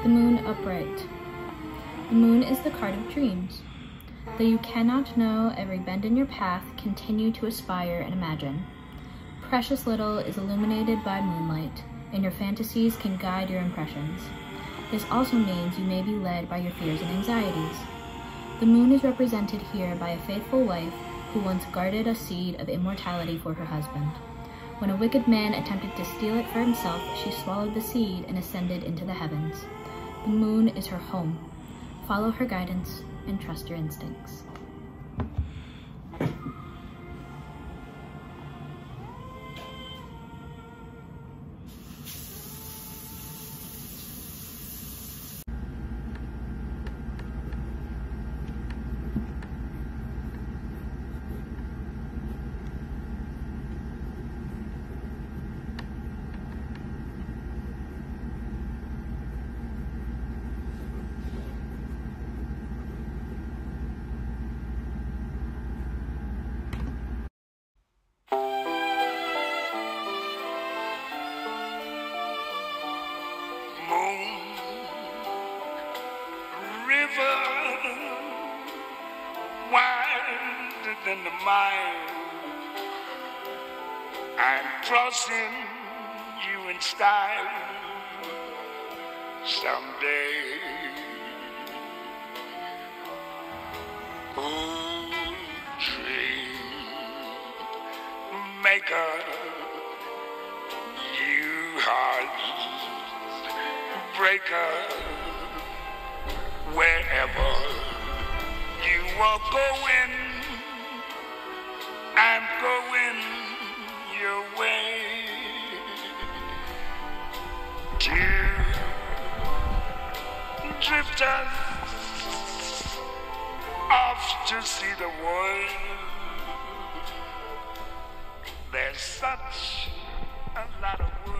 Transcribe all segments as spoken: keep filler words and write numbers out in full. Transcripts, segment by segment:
The moon upright. The moon is the card of dreams. Though you cannot know every bend in your path, continue to aspire and imagine. Precious little is illuminated by moonlight, and your fantasies can guide your impressions. This also means you may be led by your fears and anxieties. The moon is represented here by a faithful wife who once guarded a seed of immortality for her husband. When a wicked man attempted to steal it for himself, she swallowed the seed and ascended into the heavens. The moon is her home. Follow her guidance and trust your instincts. In the mind, I'm crossing you in style someday. Ooh, dream maker, you heart breaker, wherever you are going, I'm going your way. Two drifters off to see the world. There's such a lot of world.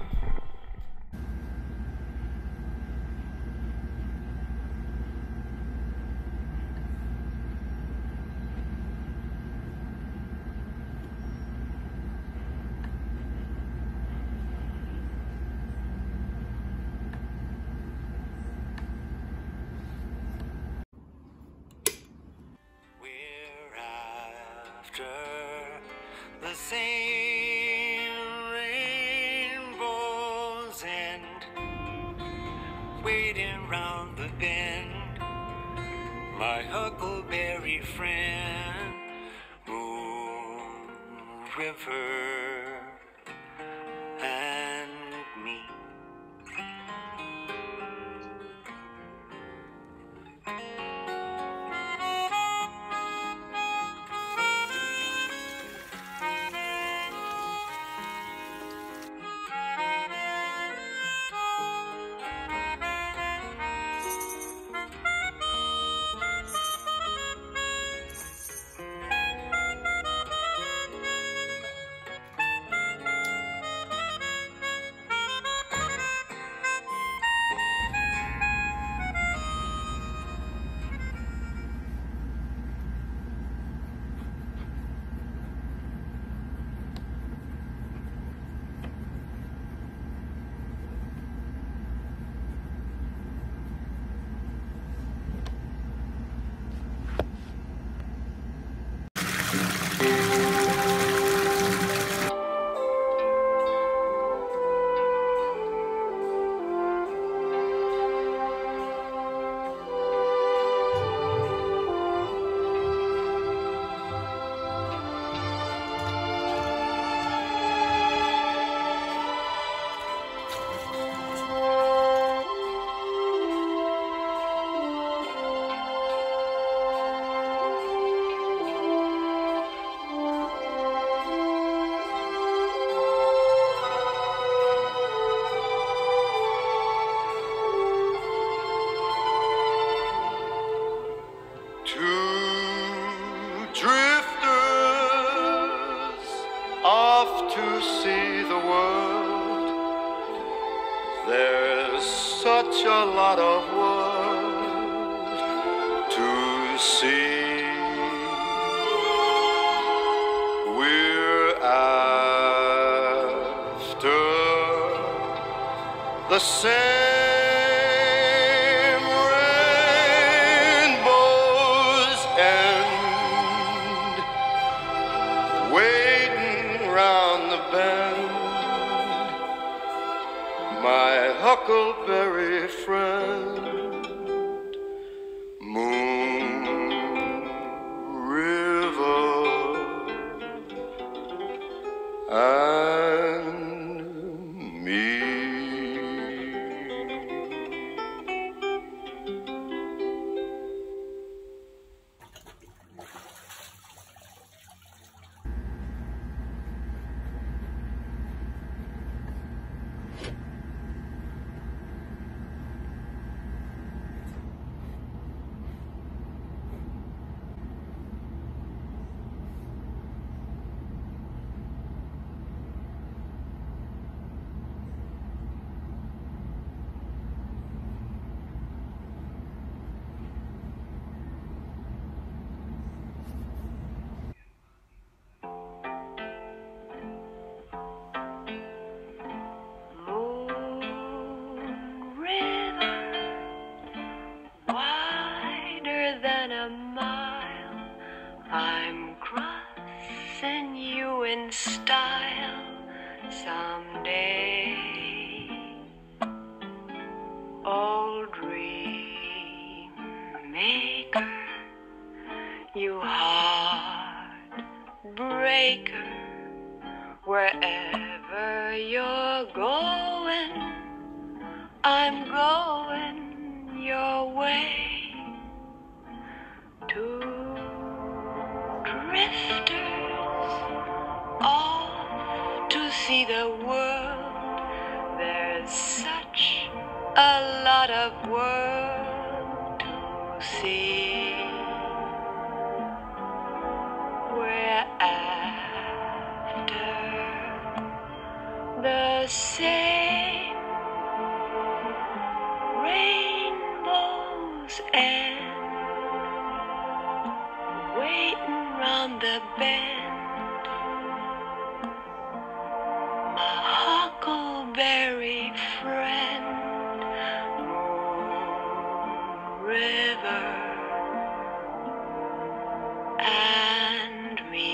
The same rainbow's end, waiting round the bend, my huckleberry friend, moon, river, and me. To see the world, there's such a lot of world to see. We're after the same my huckleberry friend. Moon River and me. I'm crossing you in style someday. Oh, dream maker, you heartbreaker, wherever you're going, I'm going your way. Two drifters off to see the world. There's such a lot of world to see. We're after the same rainbows and waiting round the bend, my huckleberry friend, Moon River and me.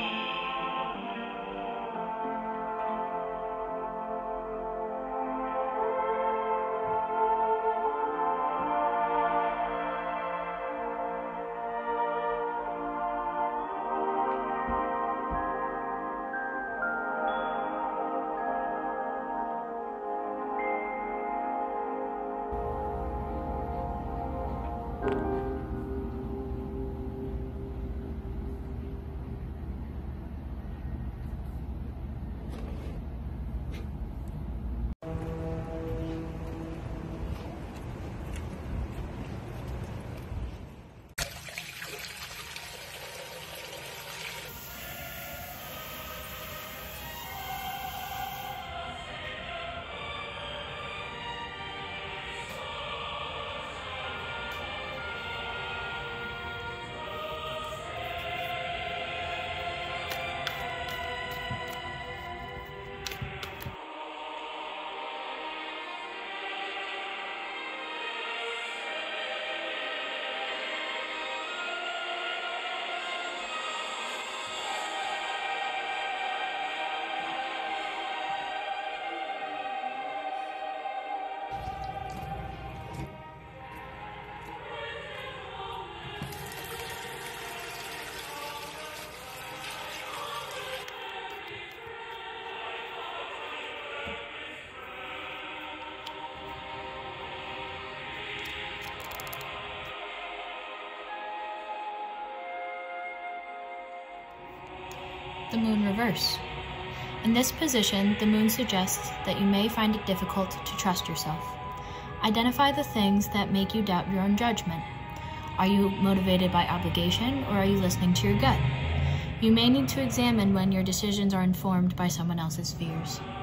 The moon reverse. In this position, the moon suggests that you may find it difficult to trust yourself. Identify the things that make you doubt your own judgment. Are you motivated by obligation, or are you listening to your gut? You may need to examine when your decisions are informed by someone else's fears.